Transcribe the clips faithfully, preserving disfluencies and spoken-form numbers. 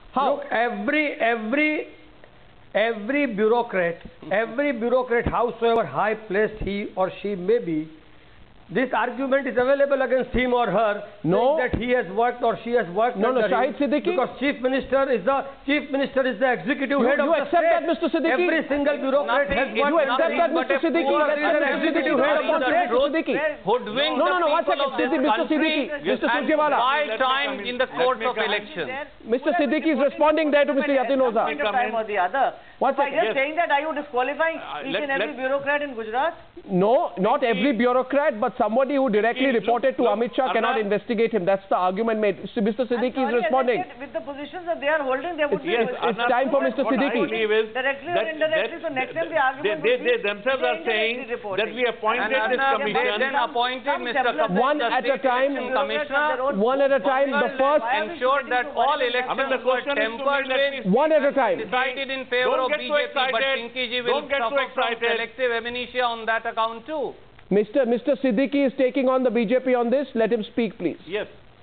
How? Look, every every every bureaucrat, every bureaucrat, howsoever high placed he or she may be, this argument is available against him or her. No. That he has worked or she has worked. No, no, under him, Shahid Siddiqui. Because chief minister is the chief minister is the executive You, head you of the accept state. that, Mister Siddiqui? Every single bureaucrat has You worked. accept that, Mister Siddiqui? As an executive head of the state, Mister Siddiqui. Hoodwink No, no, no. One the second, people of this Mister country Siddiqui, Mister and Surjewala. buy time in the course of election. Mister Siddiqui is responding there to Mister Yatin Oza. Point of time or the other. One By second. just Yes. saying that, are you disqualifying Uh, each let- and every let- bureaucrat in Gujarat? No, not every bureaucrat, but somebody who directly Look, reported to look, Amit Shah cannot Arnab- investigate him. That's the argument made. So Mister Siddiqui is Sorry, responding. as I said, with the positions that they are holding, there would be Yes, a it's time for Mister what I Siddiqui. believe is directly or that- indirectly. that- So next time the they, argument they, would they be themselves the are saying indirectly reporting. that we appointed And this Arnab, they commission. then appointed Some Mister development. Kapil, One the at a State time, Election bureaucrats Commissioner, have their own- One at a time. The first, ensured that all elections I mean, the were question is to tempered me that with, one at a time. decided in favor Don't of get B so J P, but excited. Pinky ji will Don't get so suffer from excited. selective amnesia on that account too. Mister Mister Siddiqui is taking on the B J P on this. Let him speak, please. Yes.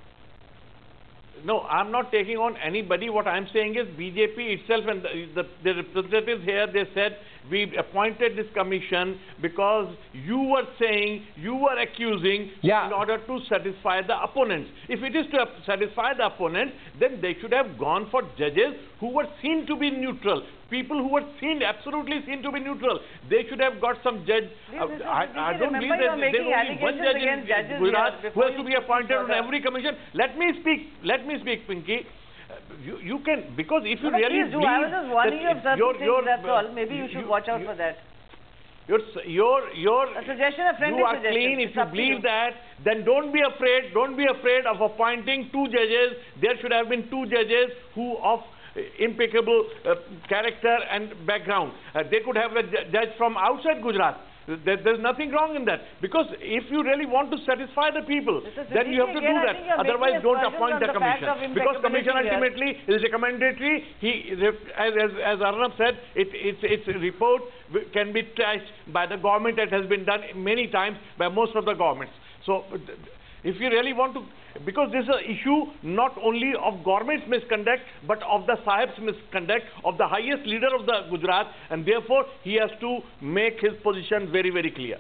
No, I'm not taking on anybody. What I'm saying is B J P itself and the, the, the representatives here, they said, we appointed this commission because you were saying, you were accusing Yeah. in order to satisfy the opponents. If it is to satisfy the opponents, then they should have gone for judges who were seen to be neutral. People who were seen, absolutely seen to be neutral. They should have got some judge. Please, Uh, Mister I, I Siddiqui, don't remember believe you that are there's making only one allegations judge in against judges Gujarat here who has before to be you appointed on further. every commission. Let me speak. Let me speak, Pinky. Uh, You, you can, because if you No, no, really please do. believe I was just warning you of that certain your, things, your, that's uh, all. Maybe you should you- watch out you- for that. Your, your, your, A suggestion, a friendly you are suggestion. clean. If It's you up to believe you. that, then don't be afraid. Don't be afraid of appointing two judges. There should have been two judges who of uh, impeccable uh, character and background. Uh, they could have a ju- judge from outside Gujarat. There, there's nothing wrong in that. Because if you really want to satisfy the people, Mister then you have to Siddiqui, do again, I that. think you're Otherwise, making don't aspersions appoint on the the fact commission. of Because commission impeccability here. ultimately is recommendatory. He, as, as, as Arnab said, it, it's, its report can be traced by the government. That has been done many times by most of the governments. So, if you really want to, because this is an issue not only of government's misconduct, but of the Sahib's misconduct, of the highest leader of the Gujarat, and therefore he has to make his position very, very clear.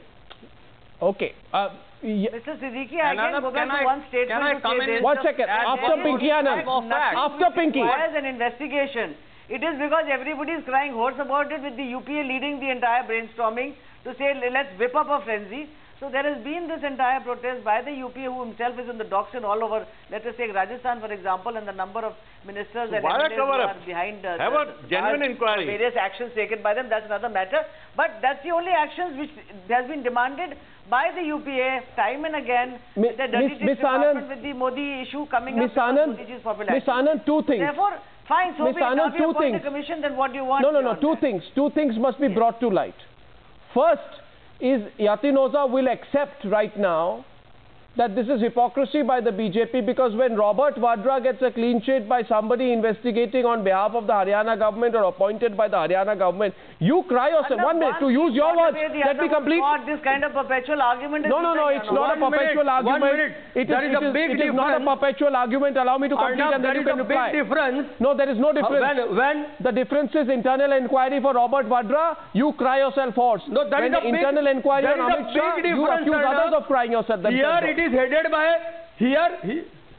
Okay. Uh, yeah. Mister Siddiqui, I Can can go I- back can to I- one statement can I to come say in this. One second. As After there is Pinky Anand. nothing After which Pinky. requires an investigation. It is because everybody is crying horse about it, with the U P A leading the entire brainstorming to say let's whip up a frenzy. So there has been this entire protest by the U P A, who himself is in the docks and all over. Let us take Rajasthan, for example, and the number of ministers So and why a M L As who cover-up? are behind uh, Have the, a the genuine bars, inquiry. various actions taken by them. That's another matter. But that's the only actions which has been demanded by the U P A time and again. Mi- with the dirty Miss- tricks Miss department Anand- with the Modi issue coming Miss up. because Anand, Modi ji's popularity. Miss Anand, two things. Therefore, fine, so Miss be it. Anand, Now we two appoint things. a commission, then what do you want? No, no, no. beyond Two that? things. Two things must be brought to light. First is Yatin Oza will accept right now that this is hypocrisy by the B J P, because when Robert Vadra gets a clean sheet by somebody investigating on behalf of the Haryana government or appointed by the Haryana government, you cry yourself. One minute, to use your words, let me complete. Not this kind of perpetual argument. is No, no, no, using, it's you know. not a One perpetual minute, one argument. minute. It is, There is it a is, big it is not a difference. perpetual argument. Allow me to complete Arnab, and then there you is can a reply. big difference. No, there is no difference. When, when The difference is internal inquiry for Robert Vadra, you cry yourself hoarse. No, that when is a big- internal inquiry there on is a Amit Shah, big you difference, accuse Arnab. others of crying yourself. here themselves it off. is headed by here he,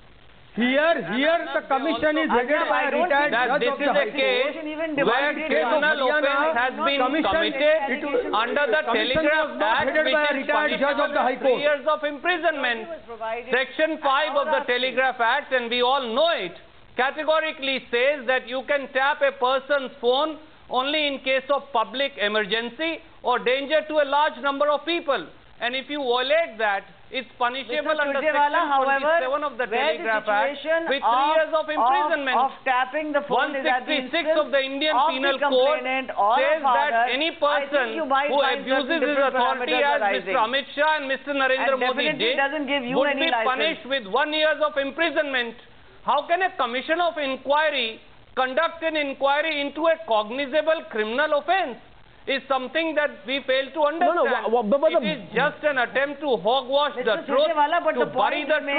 here here the commission is headed Arnab, by I a don't retired think that judge this of is the a High case Court. even where divided case of criminal Haryana, offence has been commission- committed it was- under the commission Telegraph was not Act, headed which by a is retired judge of the punishable High with three Court. years of imprisonment. was provided. Section five of the Telegraph Act, and we all know it, categorically says that you can tap a person's phone only in case of public emergency or danger to a large number of people. And if you violate that, it's punishable Mister under Surjewala, Section however, twenty-seven of the where Telegraph the Act situation with three years of imprisonment. Of, of tapping the phone one is at the sixty-six instance of the Indian of Penal the Code complainant or says the father. that any I person think you might who find abuses certain his different authority parameters as arising. Mister Amit Shah and Mister Narendra And Modi definitely did doesn't give you would any be license. punished with one years of imprisonment. How can a commission of inquiry conduct an inquiry into a cognizable criminal offence? Is something that we fail to understand. no, but- but it the- is just an attempt to hogwash Mister the truth, Surjewala, but to the bury point the remains truth,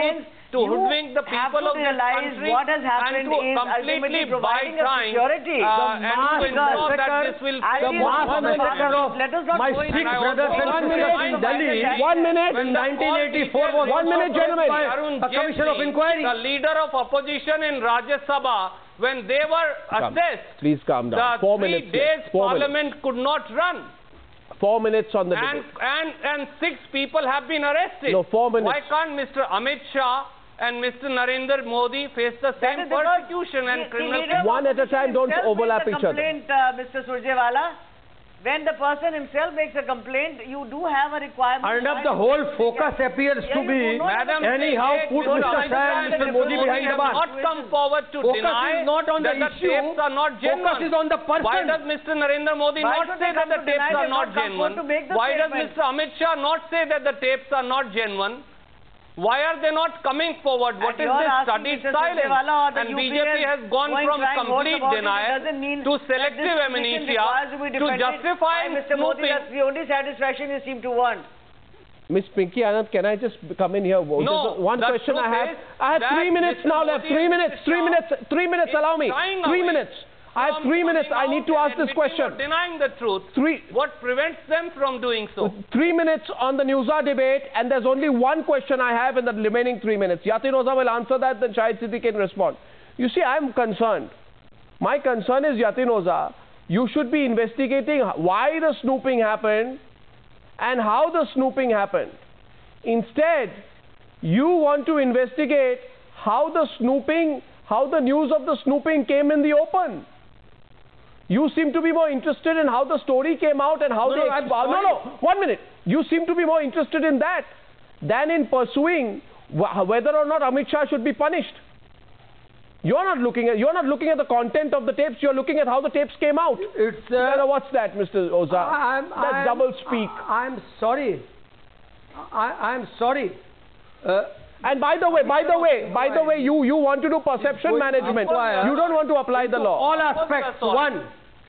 to You hoodwink the have people to of this realize country what has happened and to is completely ultimately buy providing a time security. uh, The and mass to ensure that massacre- this will I The think mass one massacre minute. of Let us not my go into Sikh And I brothers also and want to sisters remind in by Delhi the time One minute. when in the nineteen eighty-four all was details One minute, authorized gentlemen. by Arun a commission of Jaitley, inquiry. the leader of opposition in Rajya Sabha, when they were Calm. assessed, Please calm down. the Four three minutes. days Four parliament minutes. could not run. Four minutes on the And, debate. and, and six people have been arrested. No, four minutes. Why can't Mister Amit Shah and Mister Narendra Modi face the That same is because persecution and the- the criminal leader of One at a time, don't opposition himself overlap makes a each other. complaint, uh, Mister Surjewala. When the person himself makes a complaint, you do have a requirement. And up the whole focus appears Yeah, to you be do not Madam, anyhow they put should Mister Shah and understand Mister that Modi Modi behind the has bar. not come forward to Focus deny is not on the that the issue. tapes are not genuine. Focus is on the person. Why does Mister Narendra Modi Why not should say they that come the to deny? tapes are They've not not come forward genuine? to make the Why does statement. Mister Amit Shah not say that the tapes are not genuine? Why are they not coming forward? What And is you're this asking studied Mister silence? Surjewala or the And U P B J P S has gone going from crying horse complete about it. It denial doesn't mean to that selective this position amnesia requires to be to defended justify by Mister Modi. snooping. That's the only satisfaction you seem to want. Miss Pinky Anand, can I just come in here? No, Just one the question I truth have. is I have that three minutes Mister now left. Modi Three and minutes. Mister Three Shah minutes. Three minutes. is Allow me. shying Three away minutes. I have from three minutes. I coming need to out ask and this admitting or question. denying the truth. Three. What prevents them from doing so? Three minutes on the Newsar debate, and there's only one question I have in the remaining three minutes. Yatin Oza will answer that, then Shahid Siddiqui can respond. You see, I'm concerned. My concern is, Yatin Oza, you should be investigating why the snooping happened and how the snooping happened. Instead, you want to investigate how the snooping, how the news of the snooping came in the open. You seem to be more interested in how the story came out and how No, they... no, I'm exp- no, sorry. no, one minute. You seem to be more interested in that than in pursuing wh- whether or not Amit Shah should be punished. You're not looking at, you're not looking at the content of the tapes, you're looking at how the tapes came out. It's Well, uh, what's that, Mister Oza? I'm, That's I'm, double speak. I'm sorry. I, I'm sorry. Uh, And by the way, by the way, by the way, you, you want to do perception going management. inquire You don't want to apply the law. all aspects. One.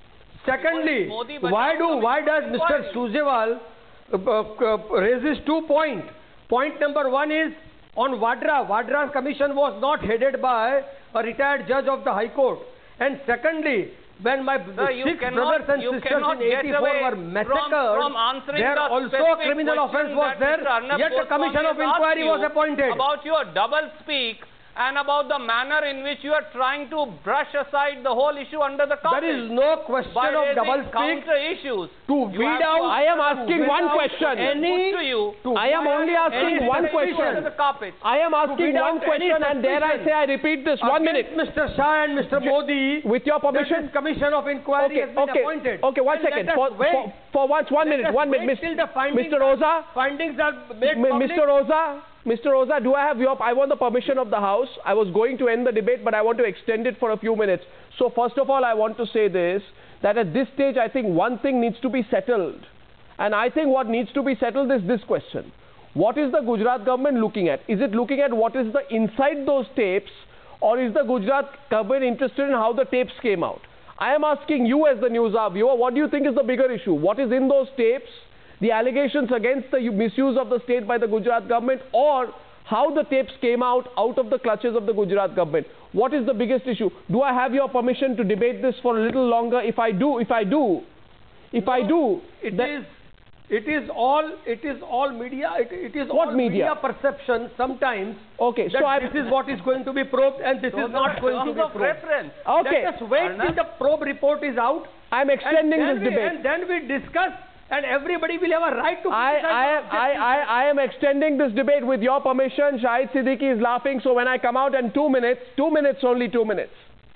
Secondly, Modi, but why how do come why it's does Mister inquiry? Surjewal uh, uh, raises two points? Point number one is on Vadra. Vadra's commission was not headed by a retired judge of the High Court. And secondly, when my Sir, you six cannot- brothers and you sisters cannot in get eighty-four away were from- massacred, from answering there the also a specific criminal question offense was that there, Mister Arnab yet a Goswami commission of has asked inquiry was you appointed. About your double speak and about the manner in which you are trying to brush aside the whole issue under the carpet. There is no question by of raising double speak counter issues. to You weed have to out. I am asking to one weed out question. Any, Put to you. to I am weed only out asking any one suspicion. question. Under the carpet. I am asking weed one out any question, and dare I suspicion say, I repeat this. One minute. Against Mister Shah and Mister Modi, With your that permission. this commission of inquiry Okay, has been okay, appointed. okay, one And second. let us For, wait. for, for once, one Let minute, us one minute. wait till the findings Mister are- Oza, Findings are made M- public. Mister Oza, Mister Oza, do I have your, I want the permission of the House. I was going to end the debate, but I want to extend it for a few minutes. So first of all, I want to say this, that at this stage, I think one thing needs to be settled. And I think what needs to be settled is this question. What is the Gujarat government looking at? Is it looking at what is the inside those tapes, or is the Gujarat government interested in how the tapes came out? I am asking you as the Newsar viewer, what do you think is the bigger issue? What is in those tapes? The allegations against the misuse of the state by the Gujarat government, or how the tapes came out out of the clutches of the Gujarat government? What is the biggest issue? Do I have your permission to debate this for a little longer? If I do, if I do, if I do, It then- is, it is all, it is all media, it, it is What all media? perception sometimes okay, that so I, this is what is going to be probed and this is not going to Terms be of probed. reference. okay, Let us wait till the probe report is out. I'm extending and then this we, debate. And then we discuss, and everybody will have a right to I, criticize I, our am, I, objectives. I, I am extending this debate with your permission. Shahid Siddiqui is laughing, so when I come out in two minutes, two minutes, only two minutes,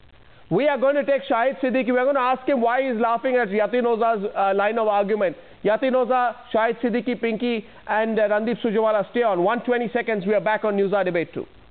we are going to take Shahid Siddiqui. We are going to ask him why he's laughing at Yatin Oza's uh, line of argument. Yatin Oza, Shahid Siddiqui, Pinky, and uh, Randeep Surjewala, stay on. one hundred twenty seconds, we are back on Newsar Debate two.